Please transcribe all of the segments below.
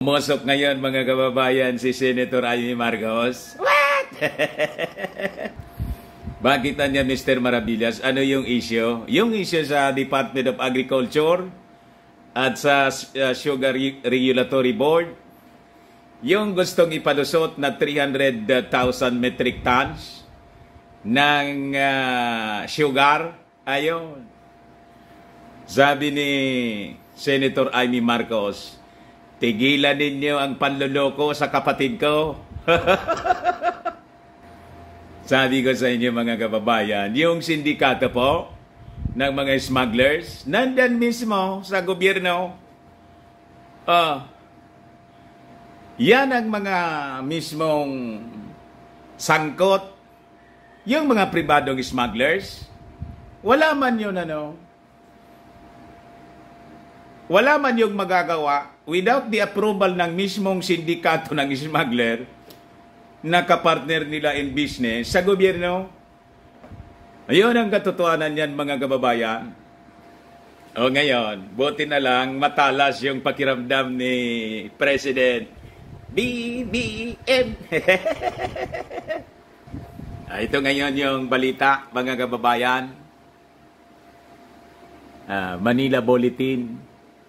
Pumusok ngayon mga kababayan si Senator Amy Marcos. What? Bakit niya Mr. Maravillas? Ano yung issue? Yung issue sa Department of Agriculture at sa Sugar Regulatory Board, yung gustong ipalusot na 300,000 metric tons ng sugar, ayon. Sabi ni Senator Amy Marcos, tigilan ninyo ang panluloko sa kapatid ko. Sabi ko sa inyo mga kababayan, yung sindikato po ng mga smugglers, nandan mismo sa gobyerno. Yan ang mga mismong sangkot. Yung mga pribadong smugglers, wala man yun wala man yung magagawa without the approval ng mismong sindikato ng smuggler na kapartner nila in business sa gobyerno. Ayun ang katotohanan yan mga kababayan. O ngayon, buti na lang matalas yung pakiramdam ni President BBM. Ito ngayon yung balita mga kababayan. Manila Bulletin.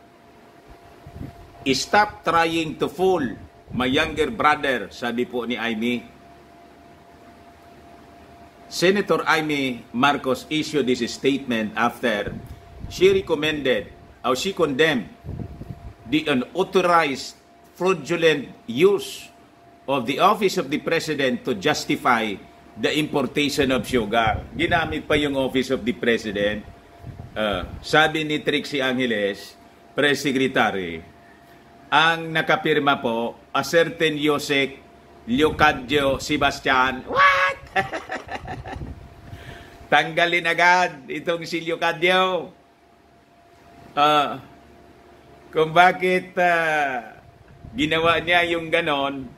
Stop trying to fool my younger brother, sabi po ni Amy. Senator Amy Marcos issued this statement after she condemned the unauthorized fraudulent use of the office of the President to justify the importation of sugar. Ginamit pa yung office of the President. Sabi ni Trixie Angeles, Press Secretary, ang nakapirma po, a certain Yosek Leocadio Sebastian. What? Tanggalin agad itong si Leocadio. Kung bakit ginawa niya yung ganon,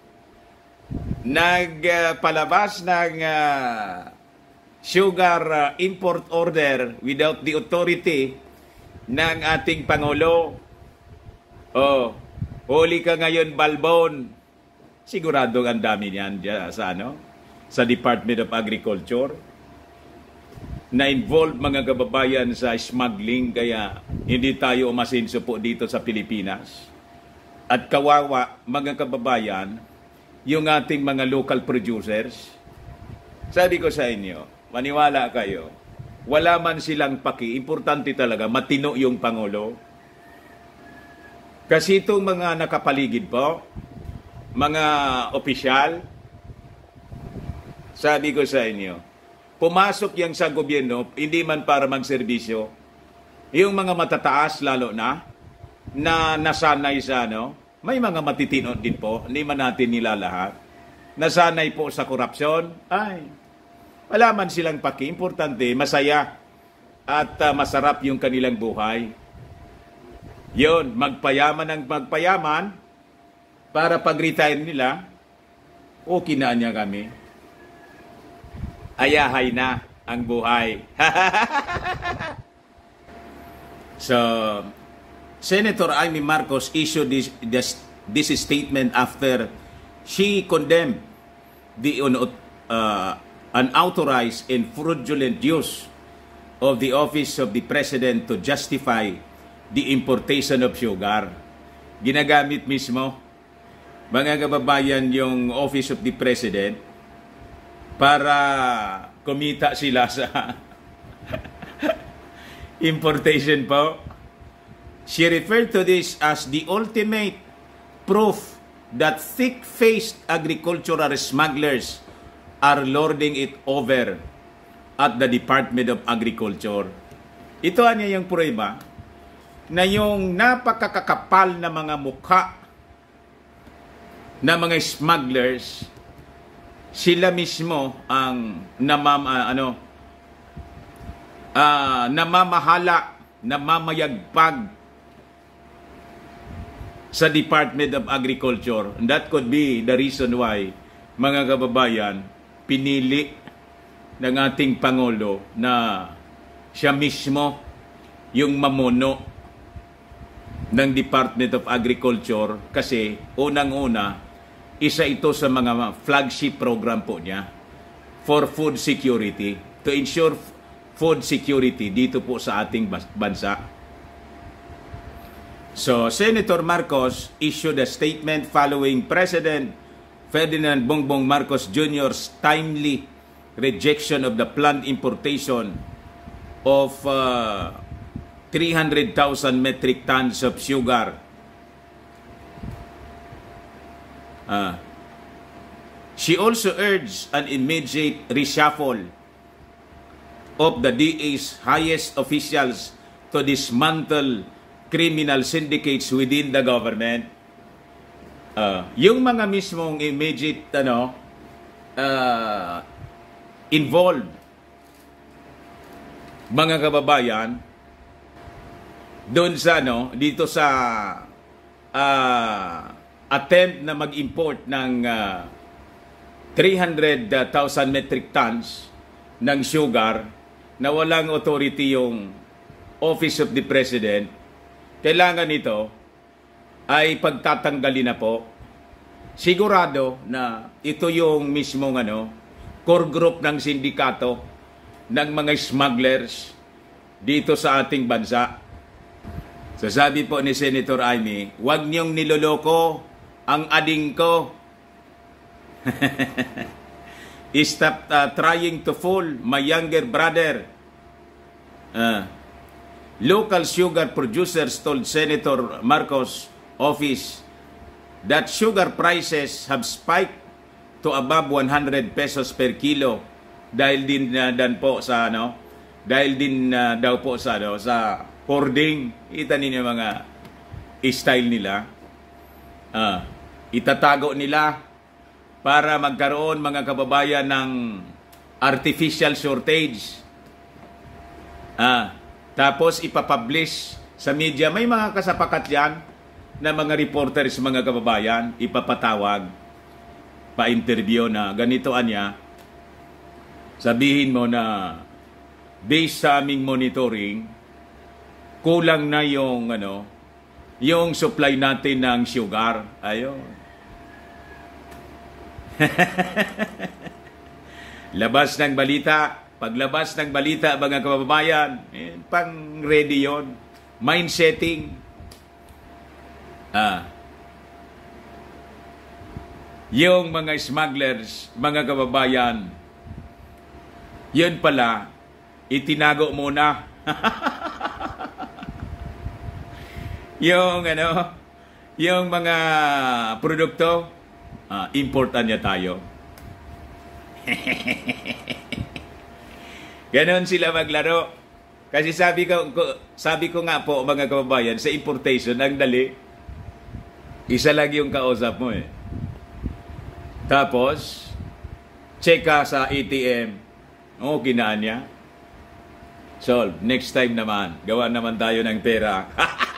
nagpalabas ng sugar import order without the authority ng ating Pangulo. Huli ka ngayon, Balbon. Sigurado ang dami niyan sa Department of Agriculture na involved mga kababayan sa smuggling, kaya hindi tayo umasinso po dito sa Pilipinas. At kawawa mga kababayan, yung ating mga local producers. Sabi ko sa inyo, maniwala kayo, wala man silang paki, importante talaga, matino yung Pangulo. Kasi itong mga nakapaligid po, mga opisyal, sabi ko sa inyo, pumasok yan sa gobyerno, hindi man para magserbisyo. Yung mga matataas lalo na nasanay sa may mga matitino din po, hindi man natin nilalahat. Nasanay po sa korupsyon, wala man silang paki. Importante, masaya at masarap yung kanilang buhay. Yun, magpayaman ng magpayaman para pag-retire nila, okay na niya kami. Ayahay na ang buhay. So, Senator Amy Marcos issued this statement after she condemned the unauthorized and fraudulent use of the office of the President to justify the importation of sugar. Ginagamit mismo, mga kababayan, yung office of the President para kumita sila sa importation po. She referred to this as the ultimate proof that thick-faced agricultural smugglers are lording it over at the Department of Agriculture. Ito niya yung prueba na yung napakakakapal na mga mukha na mga smugglers, sila mismo ang namamahala, namamayagpag sa Department of Agriculture. And that could be the reason why, mga kababayan, pinili ng ating Pangulo na siya mismo yung mamuno ng Department of Agriculture kasi unang-una, isa ito sa mga flagship program po niya for food security, to ensure food security dito po sa ating bansa. So, Senator Marcos issued a statement following President Ferdinand Bongbong Marcos Jr.'s timely rejection of the planned importation of 300,000 metric tons of sugar. She also urged an immediate reshuffle of the DA's highest officials to dismantle criminal syndicates within the government. Yung mga mismong immediate involved, mga kababayan, doon sa dito sa attempt na mag-import ng 300,000 metric tons ng sugar na walang authority yung Office of the President, kailangan ito ay pagtatanggalin na po. Sigurado na ito yung mismong core group ng sindikato ng mga smugglers dito sa ating bansa. So sabi po ni Senator Amy, huwag niyong niloloko ang ading ko. Stop trying to fool my younger brother. Local sugar producers told Senator Marcos' office that sugar prices have spiked to above 100 pesos per kilo dahil din po sa dahil din daw po sa sa hoarding. Kita ninyo mga style nila. Itatago nila para magkaroon, mga kababayan, ng artificial shortage. Tapos ipapublish sa media. May mga kasapakat yan na mga reporters, mga kababayan, ipapatawag, pa-interview na ganito anya. Sabihin mo na based sa aming monitoring, kulang na yung yung supply natin ng sugar. Ayun. Labas ng balita. Paglabas ng balita, mga kababayan, pang ready yon. Mind setting. Yung mga smugglers, mga kababayan, yun pala, itinago muna. Yung yung mga produkto, importan niya tayo. Ganon sila maglaro. Kasi sabi ko nga po, mga kababayan, sa importation, ang dali. Isa lang yung kausap mo Tapos, check ka sa ATM. Kinaan niya. Solve. Next time naman, gawa naman tayo ng pera.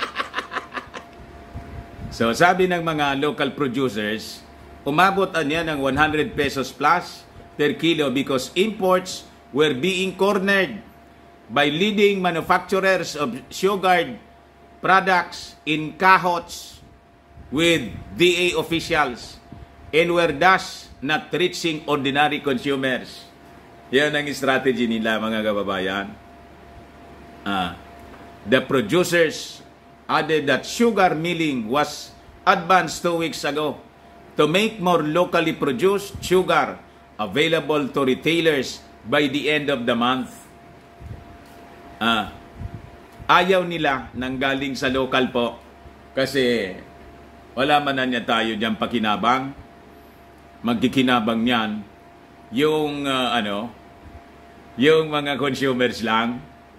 So, sabi ng mga local producers, umabot niya ng 100 pesos plus per kilo because imports were being cornered by leading manufacturers of sugar products in cahots with DA officials and were thus not reaching ordinary consumers. Yan ang strategy nila, mga kababayan. The producers added that sugar milling was advanced 2 weeks ago to make more locally produced sugar available to retailers by the end of the month. Ayaw nila nang galing sa local po kasi wala man na niya tayo dyan pakinabang. Magkikinabang niyan yung yung mga consumers lang.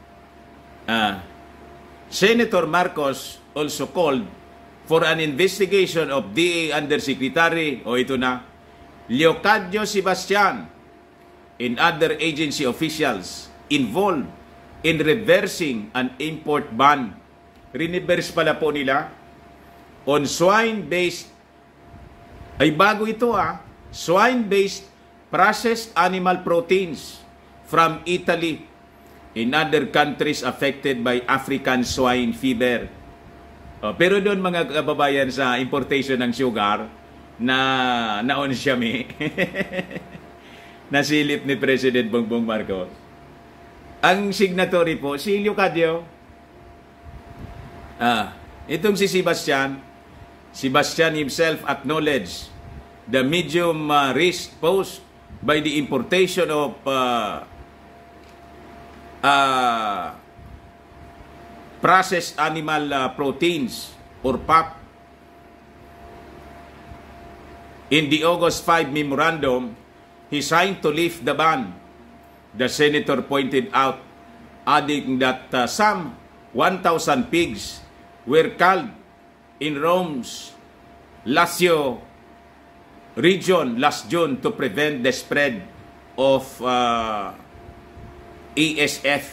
Senator Marcos also called for an investigation of DA Undersecretary Leocadio Sebastian and other agency officials involved in reversing an import ban. Reverse pala po nila on swine-based, ay bago ito swine-based processed animal proteins from Italy and other countries affected by African swine fever. Pero doon mga kababayan sa importation ng sugar na naon siya nasilip ni President Bongbong Marcos. Ang signatory po, si Leocadio. Itong si Sebastian himself acknowledged the medium risk posed by the importation of processed animal proteins or PAP. In the August 5 memorandum, he signed to lift the ban. The senator pointed out, adding that some 1,000 pigs were culled in Rome's Lazio region last June to prevent the spread of ESF.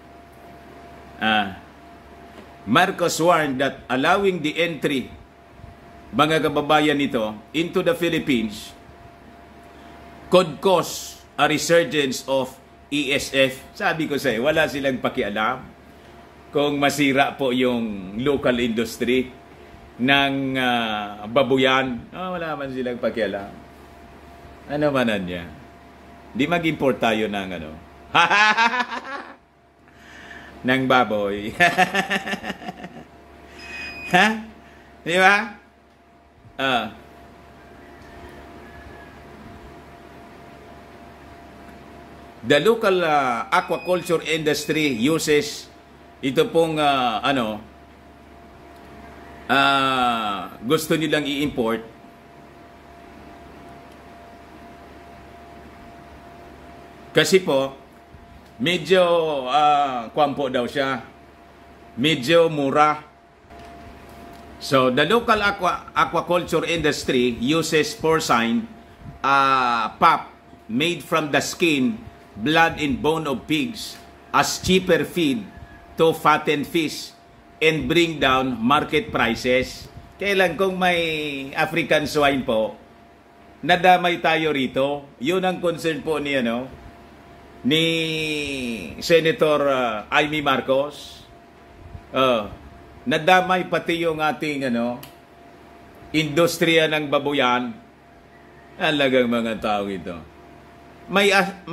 Marcos warned that allowing the entry, mga kababayan nito, into the Philippines could cause a resurgence of ESF. Sabi ko sa'yo, wala silang pakialam kung masira po yung local industry ng babuyan. Wala man silang pakialam. Ano manan niya? Di mag-import tayo ng ng baboy. Ha? Di ba? The local aquaculture industry uses ito pong gusto nilang i-import kasi po medyo kwampo daw siya, medyo mura. So the local aquaculture industry uses porcine pap made from the skin, blood and bone of pigs as cheaper feed to fatten fish and bring down market prices. Kailan kung may African swine po, nadamay tayo rito. Yun ang concern po ni ni Senator Amy Marcos. Nadamay pati yung ating industriya ng babuyan. Alagang mga tao ito. May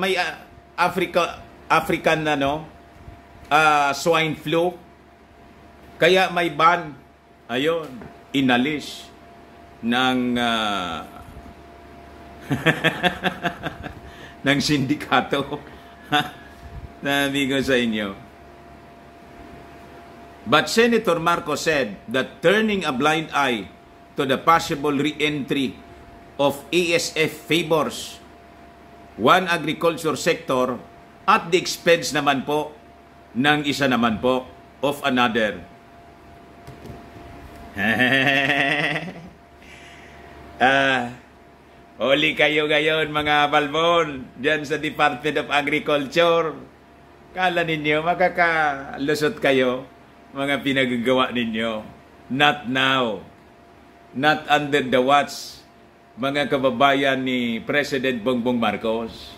African swine flu. Kaya may ban. Ayun, inalis ng ng sindikato. Sabi ko sa inyo. But Senator Marcos said that turning a blind eye to the possible re-entry of ESF favors one agriculture sector at the expense naman po ng isa naman po of another. Huli kayo ngayon mga balbon dyan sa Department of Agriculture. Kala ninyo makakalusot kayo mga pinagagawa ninyo. Not now. Not under the watch mga kababayan ni President Bongbong Marcos.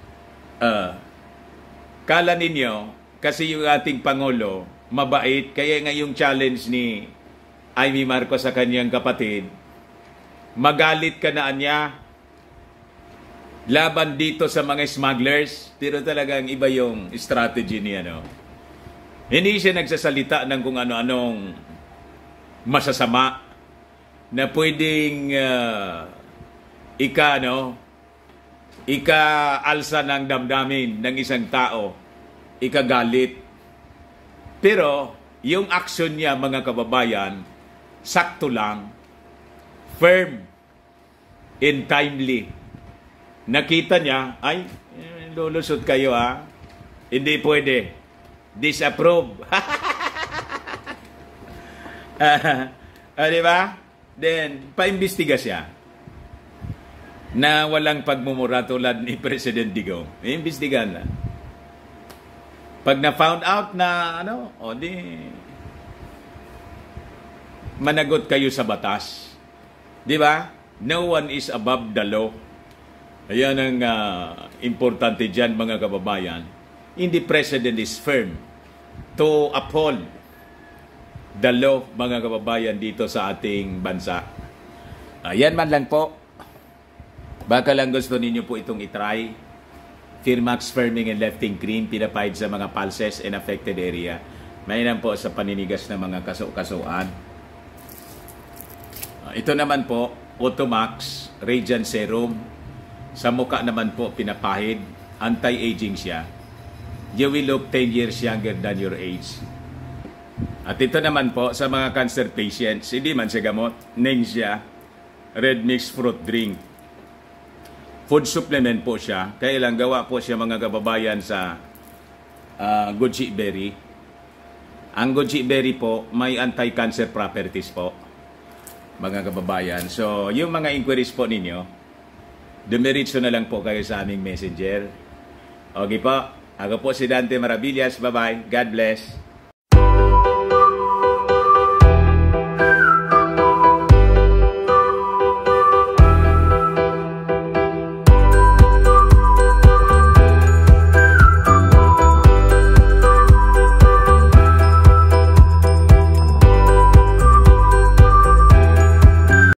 Kala ninyo kasi yung ating Pangulo mabait, kaya ngayong challenge ni Amy Marcos sa kanyang kapatid, magalit ka na niya laban dito sa mga smugglers, pero talagang iba yung strategy niya, Hindi siya nagsasalita ng kung ano-anong masasama na pwedeng ika-alsa ng damdamin ng isang tao, ikagalit. Pero yung action niya, mga kababayan, sakto lang, firm, and timely. Nakita niya, ay, lulusot kayo hindi pwede. Disapprove. Diba? Then, paimbestiga siya na walang pagmumura tulad ni President Digong. Imbestigahan na. Pag na-found out na, managot kayo sa batas. Diba? No one is above the law. Ayan ang importante dyan, mga kababayan. And the President is firm to uphold the law, mga kababayan, dito sa ating bansa. Yan man lang po. Baka lang gusto ninyo po itong itry. Firmax Firming and Lifting Cream, pinapahid sa mga pulses and affected area. Mainam po sa paninigas ng mga kaso-kasuan. Ito naman po, Automax Radiant Serum. Sa mukha naman po, pinapahid. Anti-aging siya. You will look 10 years younger than your age. At ito naman po, sa mga cancer patients, hindi man siya gamot, Nengxia Red Mixed Fruit Drink. Food supplement po siya. Kaya lang gawa po siya, mga kababayan, sa goji berry. Ang goji berry po, may anti-cancer properties po, mga kababayan. So, yung mga inquiries po ninyo, dumiritso na lang po kayo sa aming messenger. Okay po. Ako po si Dante Maravillas. Bye-bye. God bless.